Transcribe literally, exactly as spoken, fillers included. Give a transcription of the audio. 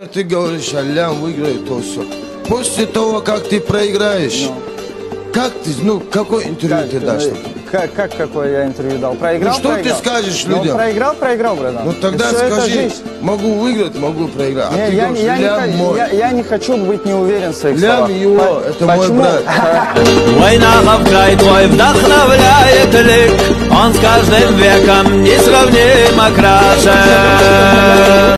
Ты говоришь, Алям выиграет то все. После того, как ты проиграешь, no. как ты, ну, какое интервью как, ты дашь? Как, как какое я интервью дал? Проиграл, Ну что проиграл. ты скажешь ну, людям? Проиграл, проиграл, братан. Ну тогда скажи, могу выиграть, могу проиграть. Не, а ты я, говоришь, я, лям не, мой. Я, я не хочу быть не уверен в своих Лям словах. его, По это почему? мой брат. Война в край твой вдохновляет лик, он с каждым веком несравнимо краше.